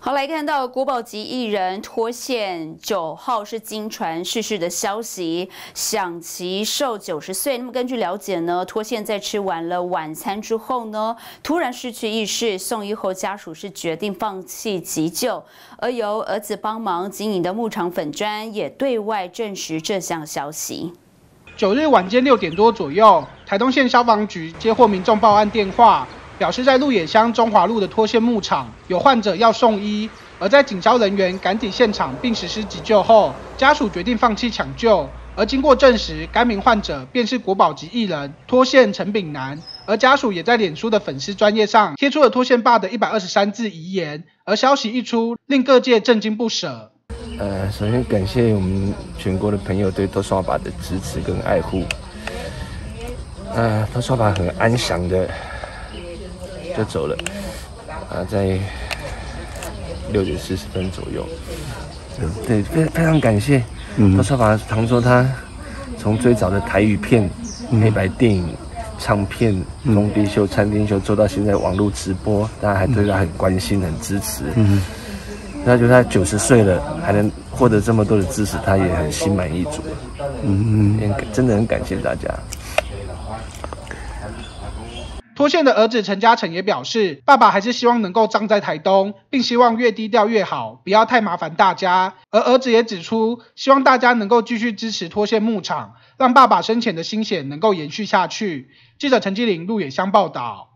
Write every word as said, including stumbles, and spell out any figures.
好，来看到国宝级艺人脱线九号是经传逝世的消息，享其寿九十岁。那么根据了解呢，脱线在吃完了晚餐之后呢，突然失去意识，送医后家属是决定放弃急救，而由儿子帮忙经营的牧场粉专也对外证实这项消息。 九日晚间六点多左右，台东县消防局接获民众报案电话。 表示在鹿野乡中华路的脱线牧场有患者要送医，而在警消人员赶抵现场并实施急救后，家属决定放弃抢救。而经过证实，该名患者便是国宝级艺人脱线陈炳南，而家属也在脸书的粉丝专页上贴出了脱线爸的一百二十三字遗言。而消息一出，令各界震惊不舍。 呃，首先感谢我们全国的朋友对脱刷爸的支持跟爱护。呃，脱刷爸很安详的。 就走了，啊，在六点四十分左右，对，非非常感谢。嗯，脱刷爸常说他从最早的台语片、嗯、黑白电影、唱片、工地秀、餐厅秀，做到现在网络直播，大家还对他很关心、很支持。嗯，他觉得他九十岁了，还能获得这么多的支持，他也很心满意足。嗯嗯，真的很感谢大家。 脱线的儿子陈嘉诚也表示，爸爸还是希望能够葬在台东，并希望越低调越好，不要太麻烦大家。而儿子也指出，希望大家能够继续支持脱线牧场，让爸爸生前的心血能够延续下去。记者陈基玲、鹿野乡报道。